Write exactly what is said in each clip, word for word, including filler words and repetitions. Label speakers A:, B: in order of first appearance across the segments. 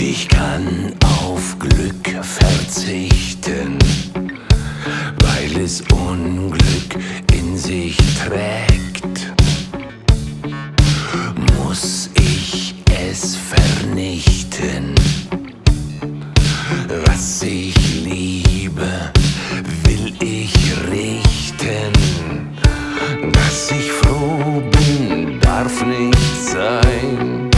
A: Ich kann auf Glück verzichten, weil es Unglück in sich trägt. Muss ich es vernichten, was ich liebe, will ich richten. Dass ich froh bin, darf nicht sein.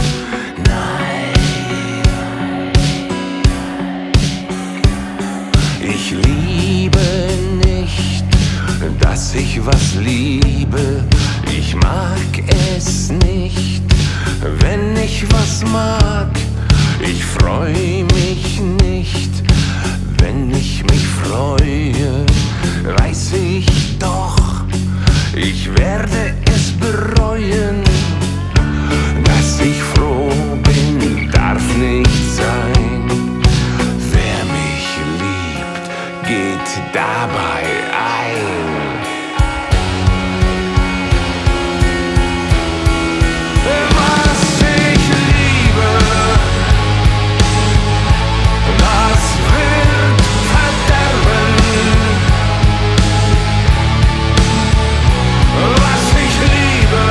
A: Ich liebe nicht, dass ich was liebe. Ich mag es nicht, wenn ich was mag. Ich freu mich nicht, wenn ich mich freue. Weiß ich doch, ich werde es bereuen. Dass ich froh bin, darf nicht sein. Wer mich liebt, geht dabei ein. Was ich liebe, das wird verderben. Was ich liebe,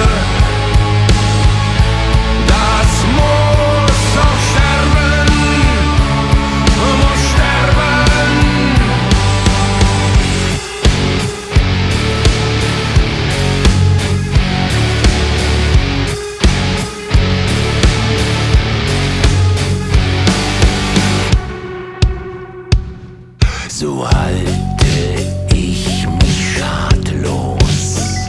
A: das muss auch sterben, muss sterben. So halte ich mich schadlos.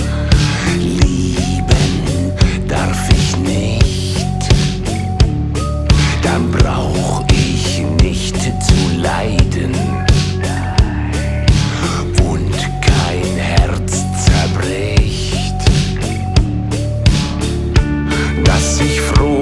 A: Lieben darf ich nicht, dann brauch ich nicht zu leiden und kein Herz zerbricht. Dass ich froh